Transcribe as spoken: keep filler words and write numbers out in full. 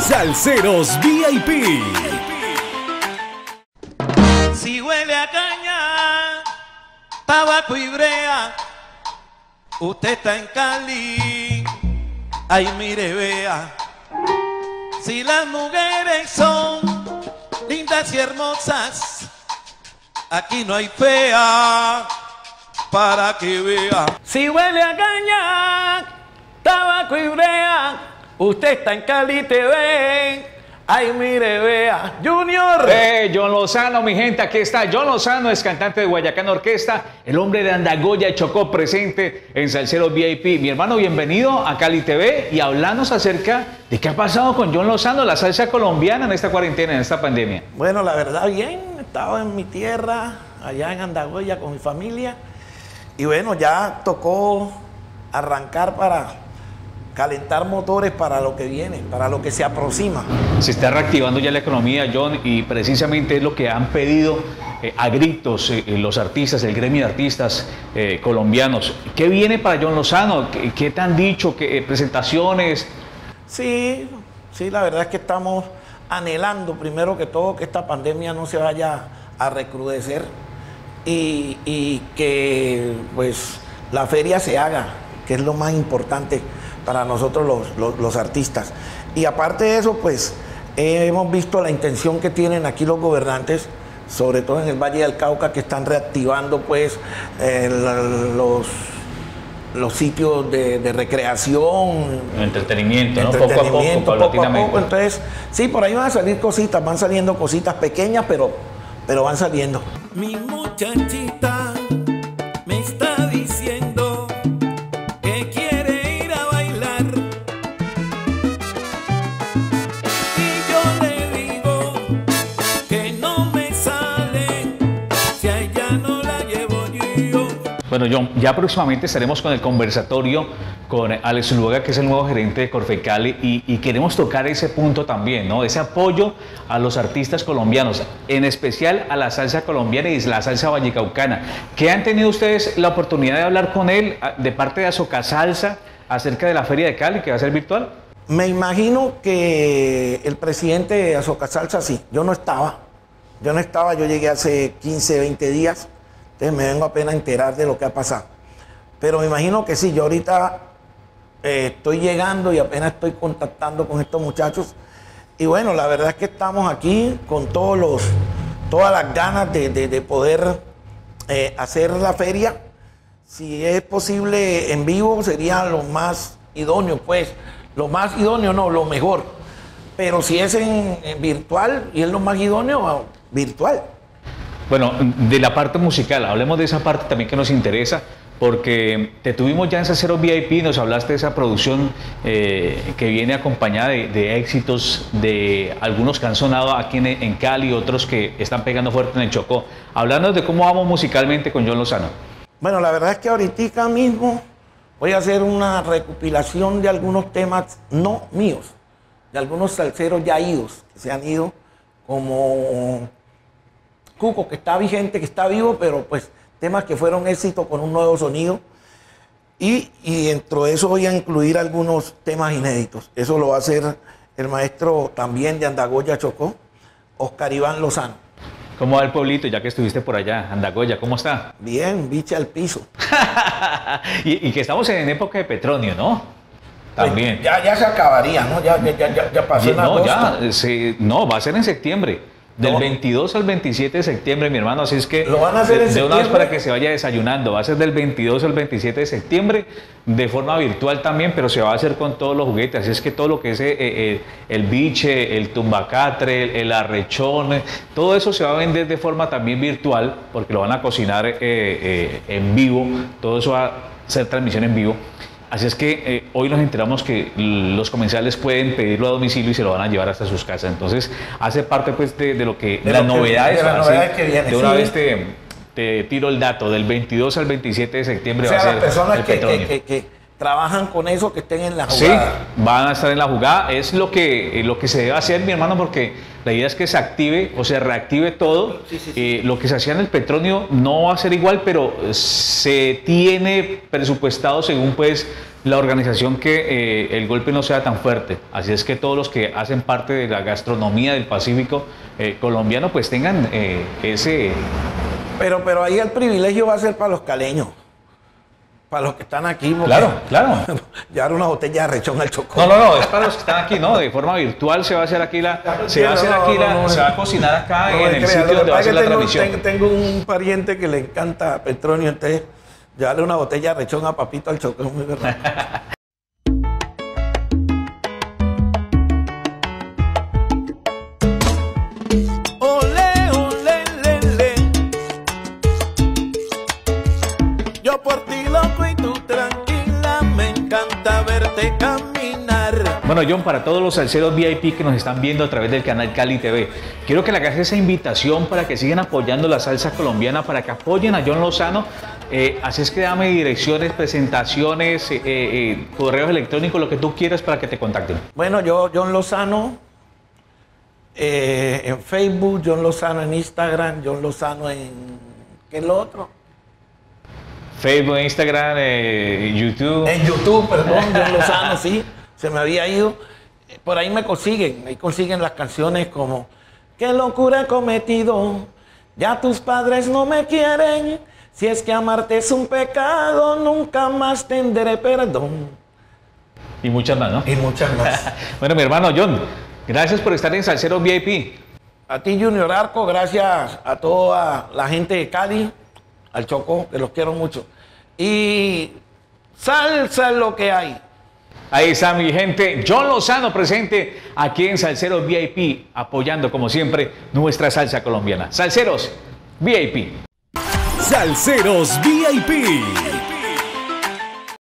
Salseros V I P. Si huele a caña, tabaco y brea, usted está en Cali, ay mire vea. Si las mujeres son lindas y hermosas, aquí no hay fea para que vea. Si huele a caña, tabaco y brea, usted está en Cali T V. Ay, mire, vea, Junior. Eh, John Lozano, mi gente, aquí está. John Lozano es cantante de Guayacán Orquesta, el hombre de Andagoya y Chocó, presente en Salseros V I P. Mi hermano, bienvenido a Cali T V y hablarnos acerca de qué ha pasado con John Lozano, la salsa colombiana en esta cuarentena, en esta pandemia. Bueno, la verdad, bien. Estaba en mi tierra, allá en Andagoya con mi familia. Y bueno, ya tocó arrancar para calentar motores para lo que viene, para lo que se aproxima. Se está reactivando ya la economía, John, y precisamente es lo que han pedido eh, a gritos eh, los artistas, el gremio de artistas eh, colombianos. ¿Qué viene para John Lozano? ¿Qué, qué te han dicho? ¿Qué eh, presentaciones? Sí, sí, la verdad es que estamos anhelando, primero que todo, que esta pandemia no se vaya a recrudecer y, y que pues la feria se haga, que es lo más importante para nosotros los, los, los artistas. Y aparte de eso, pues eh, hemos visto la intención que tienen aquí los gobernantes, sobre todo en el Valle del Cauca, que están reactivando pues eh, los, los sitios de, de recreación, entretenimiento, ¿no? entretenimiento, poco a poco, poco a poco. Entonces, sí, por ahí van a salir cositas, van saliendo cositas pequeñas, pero, pero van saliendo. Mi muchachita me está diciendo que quiere ir a bailar y yo le digo que no me sale si a ella no la llevo yo. Bueno, John, ya próximamente estaremos con el conversatorio con Alex Zuluaga, que es el nuevo gerente de Corfecali, y, y queremos tocar ese punto también, ¿no? Ese apoyo a los artistas colombianos, en especial a la salsa colombiana y la salsa vallecaucana. ¿Qué han tenido ustedes la oportunidad de hablar con él de parte de Azoka Salsa acerca de la Feria de Cali, que va a ser virtual? Me imagino que el presidente de Azoka Salsa, sí, yo no estaba, yo no estaba, yo llegué hace quince, veinte días, entonces me vengo apenas a enterar de lo que ha pasado. Pero me imagino que sí, yo ahorita eh, estoy llegando y apenas estoy contactando con estos muchachos. Y bueno, la verdad es que estamos aquí con todos los, todas las ganas de, de, de poder eh, hacer la feria. Si es posible en vivo sería lo más idóneo, pues, lo más idóneo no, lo mejor. Pero si es en, en virtual y es lo más idóneo, virtual. Bueno, de la parte musical, hablemos de esa parte también que nos interesa, porque te tuvimos ya en Salseros V I P, nos hablaste de esa producción eh, que viene acompañada de, de éxitos, de algunos que han sonado aquí en, en Cali, otros que están pegando fuerte en el Chocó. Hablando de cómo vamos musicalmente con John Lozano. Bueno, la verdad es que ahorita mismo voy a hacer una recopilación de algunos temas no míos, de algunos salseros ya idos, que se han ido, como Cuco, que está vigente, que está vivo, pero pues temas que fueron éxitos con un nuevo sonido. Y, y dentro de eso voy a incluir algunos temas inéditos. Eso lo va a hacer el maestro también de Andagoya Chocó, Oscar Iván Lozano. ¿Cómo va el pueblito, ya que estuviste por allá, Andagoya? ¿Cómo está? Bien, biche al piso. y, y que estamos en época de Petronio, ¿no? También. Pues ya, ya se acabaría, ¿no? Ya, ya, ya, ya pasó en No, agosto. ya, sí, no, va a ser en septiembre. Del No. veintidós al veintisiete de septiembre, mi hermano, así es que ¿Lo van a hacer en de, de una vez septiembre? para que se vaya desayunando, va a ser del veintidós al veintisiete de septiembre, de forma virtual también, pero se va a hacer con todos los juguetes, así es que todo lo que es eh, eh, el biche, el tumbacatre, el, el arrechón, eh, todo eso se va a vender de forma también virtual, porque lo van a cocinar eh, eh, en vivo, todo eso va a ser transmisión en vivo. Así es que eh, hoy nos enteramos que los comensales pueden pedirlo a domicilio y se lo van a llevar hasta sus casas. Entonces, hace parte pues de, de lo que, De las lo que- novedades. de las así, novedades que vienen, de una sí. vez te, te tiro el dato, del veintidós al veintisiete de septiembre O va sea, a las ser personas el que, Petronio. que, que, que trabajan con eso, que estén en la jugada. Sí, van a estar en la jugada. Es lo que, lo que se debe hacer, mi hermano, porque la idea es que se active o se reactive todo. Sí, sí, sí. Eh, lo que se hacía en el petróleo no va a ser igual, pero se tiene presupuestado según pues la organización que eh, el golpe no sea tan fuerte. Así es que todos los que hacen parte de la gastronomía del Pacífico eh, colombiano pues tengan eh, ese... Pero, pero ahí el privilegio va a ser para los caleños, para los que están aquí. Porque Claro, claro. llevar una botella de rechón al Chocó. No, no, no, es para los que están aquí, ¿no? De forma virtual se va a hacer aquí la... Se va a hacer No, aquí no, la... no, Se va a cocinar acá no en me el crea, sitio lo que donde va a pasa ser es la que tengo, transmisión. ten- tengo un pariente que le encanta Petronio, entonces llevarle una botella de rechón a Papito al Chocó es muy verdad. Ole, ole, le, le. Yo por ti loco y tú tranquila, me encanta verte caminar. Bueno, John, para todos los salseros V I P que nos están viendo a través del canal Cali T V, quiero que le hagas esa invitación para que sigan apoyando la salsa colombiana, para que apoyen a John Lozano. Eh, así es que dame direcciones, presentaciones, eh, eh, correos electrónicos, lo que tú quieras para que te contacten. Bueno, yo, John Lozano, eh, en Facebook, John Lozano en Instagram, John Lozano en... ¿Qué es lo otro? Facebook, Instagram, eh, YouTube. En YouTube, perdón, John Lozano, sí, se me había ido. Por ahí me consiguen, ahí consiguen las canciones como qué locura he cometido, ya tus padres no me quieren, si es que amarte es un pecado, nunca más tendré perdón. Y muchas más, ¿no? Y muchas más. Bueno, mi hermano John, gracias por estar en Salsero V I P. A ti, Junior Arco, gracias a toda la gente de Cali, al Chocó, que los quiero mucho. Y salsa es lo que hay. Ahí está mi gente, John Lozano presente aquí en Salseros V I P, apoyando como siempre nuestra salsa colombiana. Salseros V I P. Salseros V I P.